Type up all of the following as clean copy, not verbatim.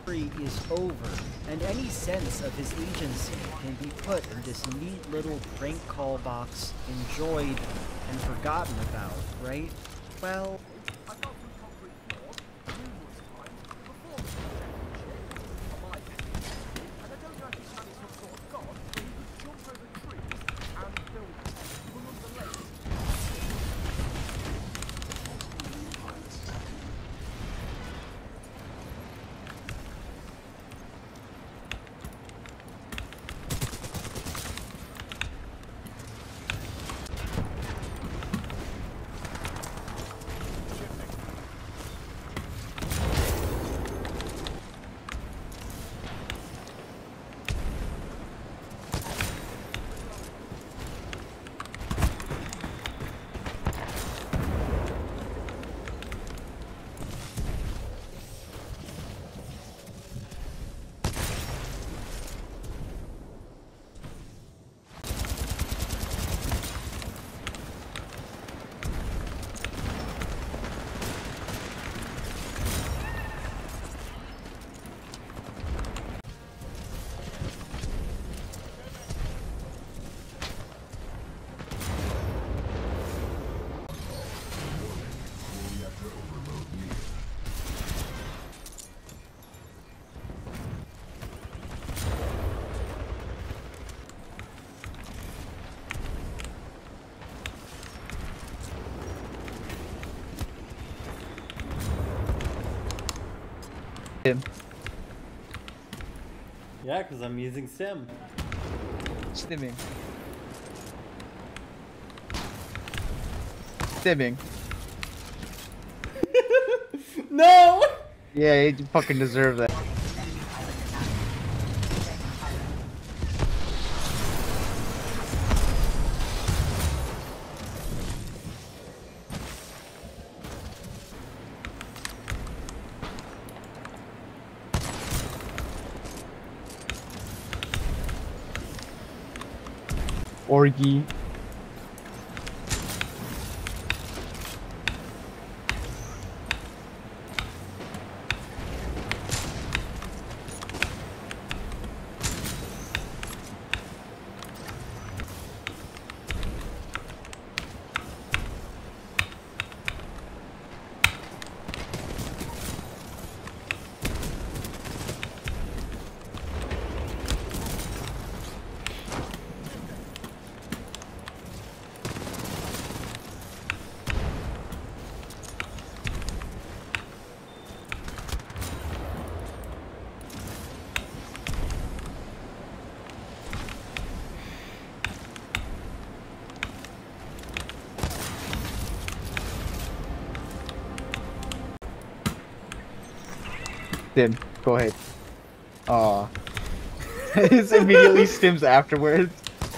is over, and any sense of his agency can be put in this neat little prank call box, enjoyed and forgotten about, right? Well, Yeah, because I'm using Sim. Stimming. Stimming. No! Yeah, you fucking deserve that. Orgy. Stim. Go ahead. Aw. It immediately stims afterwards.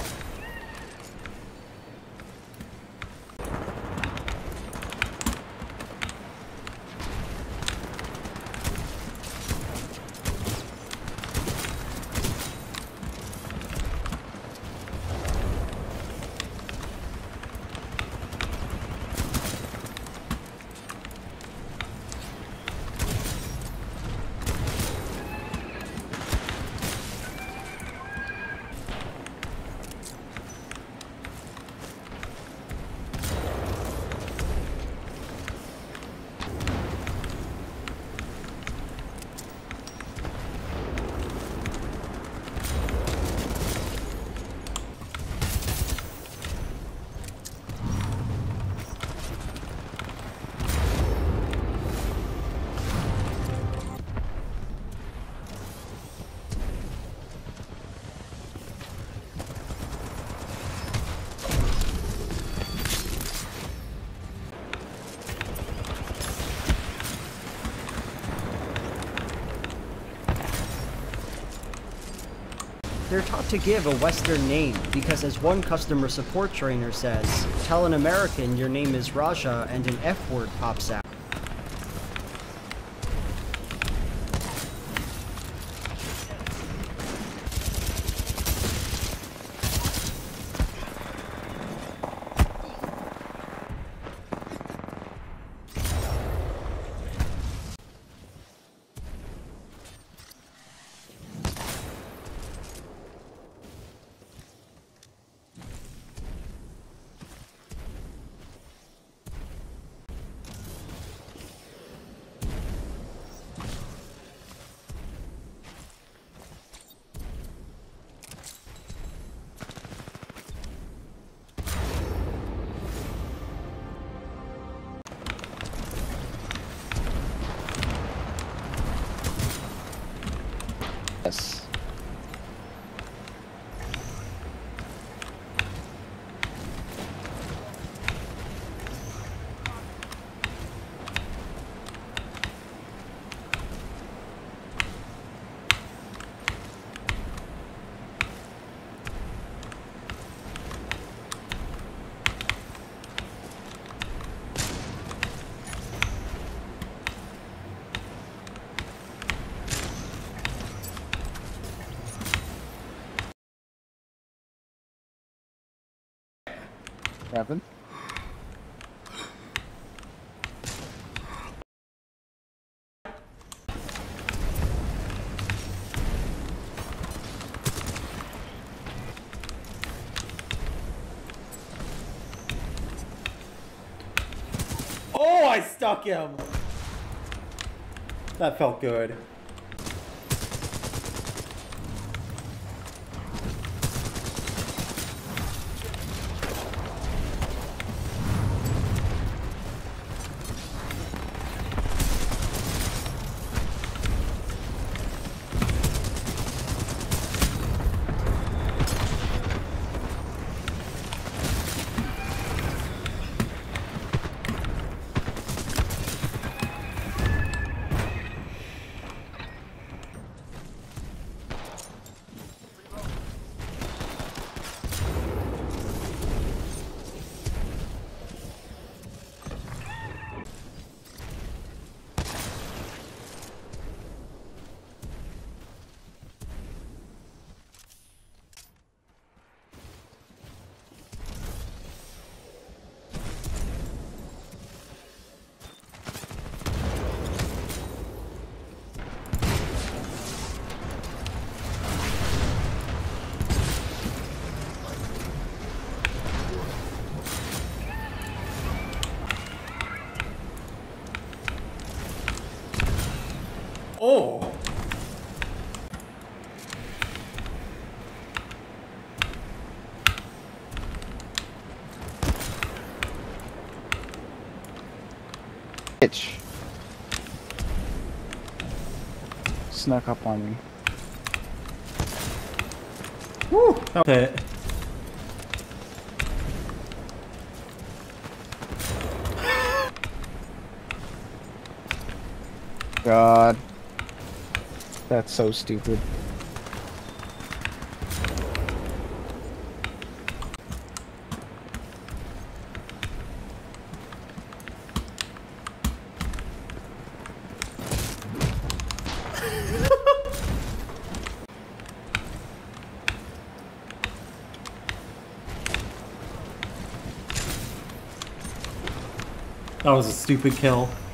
they're taught to give a Western name because, as one customer support trainer says, tell an American your name is Raja and an F word pops out. Yes. What happened? Oh, I stuck him. That felt good. Oh! Bitch. Snuck up on me. Woo! Okay. God. That's so stupid. That was a stupid kill.